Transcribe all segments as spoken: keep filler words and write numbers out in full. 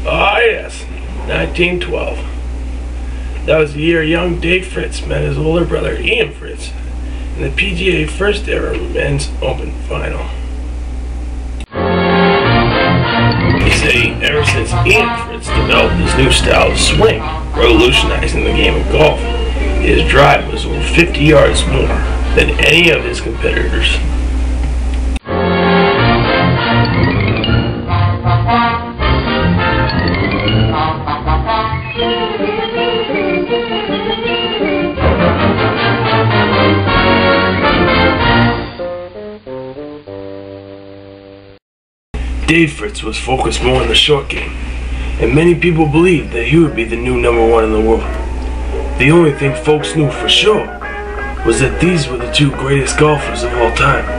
Ah yes, nineteen twelve. That was the year young Dave Fritz met his older brother Ian Fritz in the P G A first ever men's open final. He said he, ever since Ian Fritz developed his new style of swing, revolutionizing the game of golf, his drive was over fifty yards more than any of his competitors. Dave Fritz was focused more on the short game, and many people believed that he would be the new number one in the world. The only thing folks knew for sure was that these were the two greatest golfers of all time.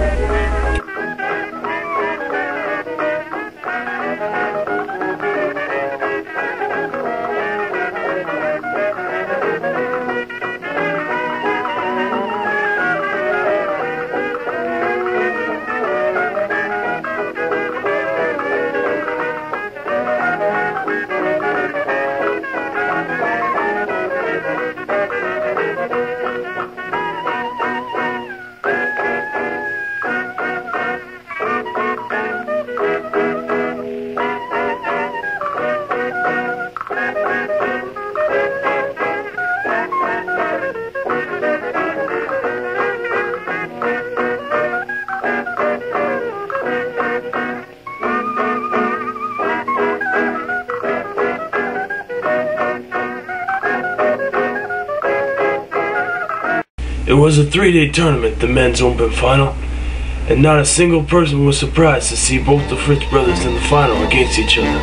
It was a three-day tournament, the men's open final, and not a single person was surprised to see both the Fritz brothers in the final against each other.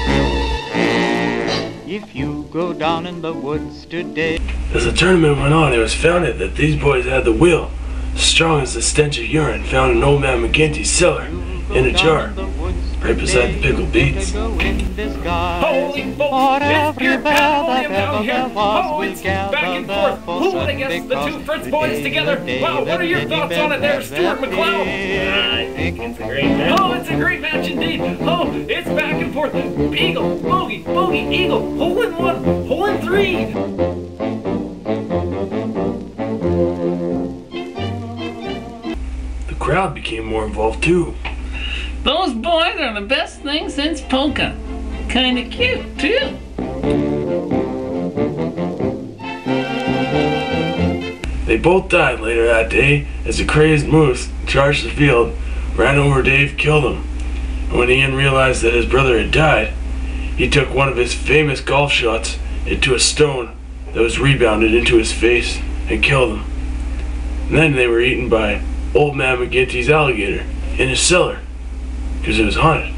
If you go down in the woods today. As the tournament went on, it was found that these boys had the will, strong as the stench of urine found in old man McGinty's cellar, in a jar, right beside the pickled beets. Holy folks, it's pure pandemonium down here. Oh, it's back and forth. Who would have guessed the two Fritz boys together? Wow, what are your thoughts on it there, Stuart McLeod? Uh, I think it's a great match. Oh, it's a great match indeed. Oh, it's back and forth. Eagle, bogey, bogey, eagle, hole in one, hole in three. The crowd became more involved too. Those boys are the best thing since polka. Kinda cute, too. They both died later that day as a crazed moose charged the field, ran over Dave, killed him. And when Ian realized that his brother had died, he took one of his famous golf shots into a stone that was rebounded into his face and killed him. And then they were eaten by old man McGinty's alligator in his cellar, because it was haunted.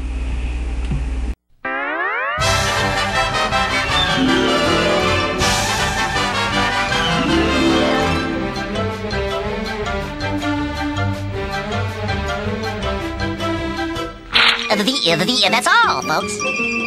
Uh, the, uh, the, uh, that's all, folks.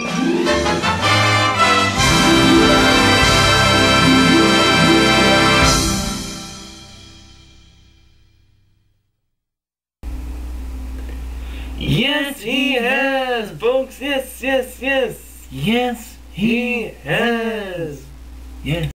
Yes, he has, folks. Yes, yes, yes. Yes, He has. yes.